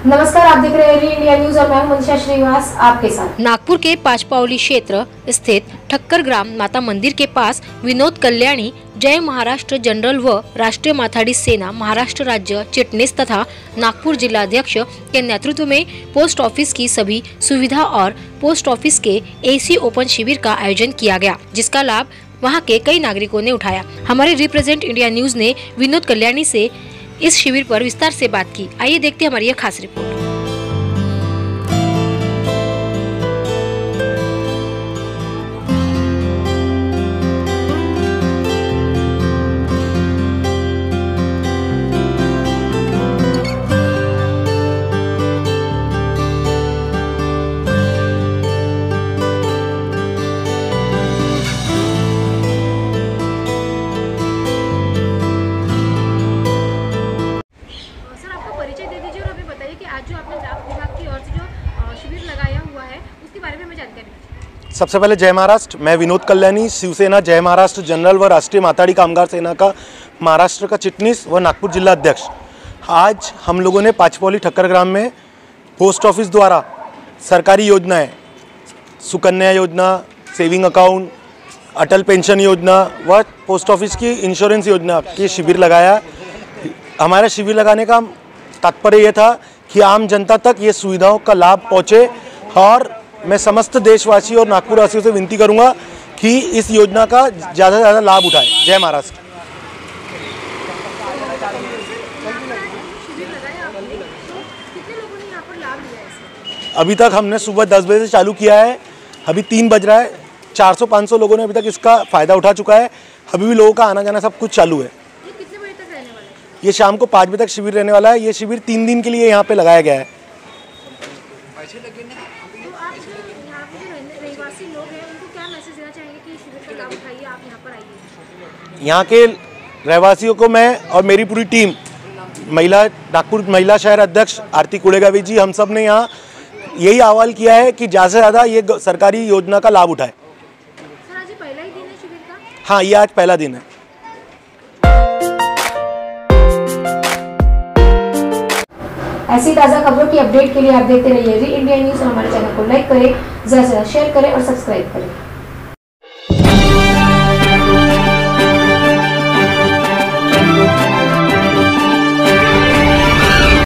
नमस्कार, आप देख रहे हैं री इंडिया न्यूज और मैं हूं मनीषा श्रीवास आपके साथ। नागपुर के पाचपावली क्षेत्र स्थित ठक्कर ग्राम माता मंदिर के पास विनोद कल्याणी जय महाराष्ट्र जनरल व राष्ट्रीय माथाडी सेना महाराष्ट्र राज्य चिटनीस तथा नागपुर जिलाध्यक्ष के नेतृत्व में पोस्ट ऑफिस की सभी सुविधा और पोस्ट ऑफिस के एसी ओपन शिविर का आयोजन किया गया, जिसका लाभ वहां के कई नागरिकों ने उठाया। हमारे रिप्रेजेंट इंडिया न्यूज ने विनोद कल्याणी से इस शिविर पर विस्तार से बात की। आइए देखते हैं हमारी यह खास रिपोर्ट। आज जो आपने डाक विभाग की ओर से जो शिविर लगाया हुआ है उसके बारे में हमें जानकारी दीजिए। सबसे पहले जय महाराष्ट्र। मैं विनोद कल्याणी, शिवसेना जय महाराष्ट्र जनरल व राष्ट्रीय माथाडी कामगार सेना का महाराष्ट्र का चिटनीस व नागपुर जिला अध्यक्ष। आज हम लोगों ने पाचपावली ठक्कर ग्राम में पोस्ट ऑफिस द्वारा सरकारी योजनाएं, सुकन्या योजना, सेविंग अकाउंट, अटल पेंशन योजना व पोस्ट ऑफिस की इंश्योरेंस योजना की शिविर लगाया। हमारा शिविर लगाने का तात्पर्य यह था कि आम जनता तक ये सुविधाओं का लाभ पहुँचे और मैं समस्त देशवासी और नागपुर वासियों से विनती करूंगा कि इस योजना का ज़्यादा से ज़्यादा लाभ उठाएं। जय महाराष्ट्र। अभी तक हमने सुबह 10 बजे से चालू किया है, अभी 3 बज रहा है। 400-500 लोगों ने अभी तक इसका फ़ायदा उठा चुका है। अभी भी लोगों का आना जाना सब कुछ चालू है। ये शाम को 5 बजे तक शिविर रहने वाला है। ये शिविर 3 दिन के लिए यहाँ पे लगाया गया है। पैसे लगेंगे। तो आप यहाँ पे जो रहवासी लोग हैं उनको क्या मैसेज देना चाहेंगे कि शिविर का लाभ उठाइए, आप यहाँ पर आइए? यहाँ के रहवासियों को मैं और मेरी पूरी टीम, नागपुर महिला शहर अध्यक्ष आरती कुड़ेगावी जी, हम सब ने यहाँ यही आह्वान किया है कि ज़्यादा से ज़्यादा ये सरकारी योजना का लाभ उठाए। सर, आज पहला ही दिन है शिविर का? हाँ, ये आज पहला दिन है। ऐसी ताज़ा खबरों की अपडेट के लिए आप देखते रहिए री इंडिया न्यूज़ और हमारे चैनल को लाइक करें, ज़्यादा से ज़्यादा शेयर करें और सब्सक्राइब करें।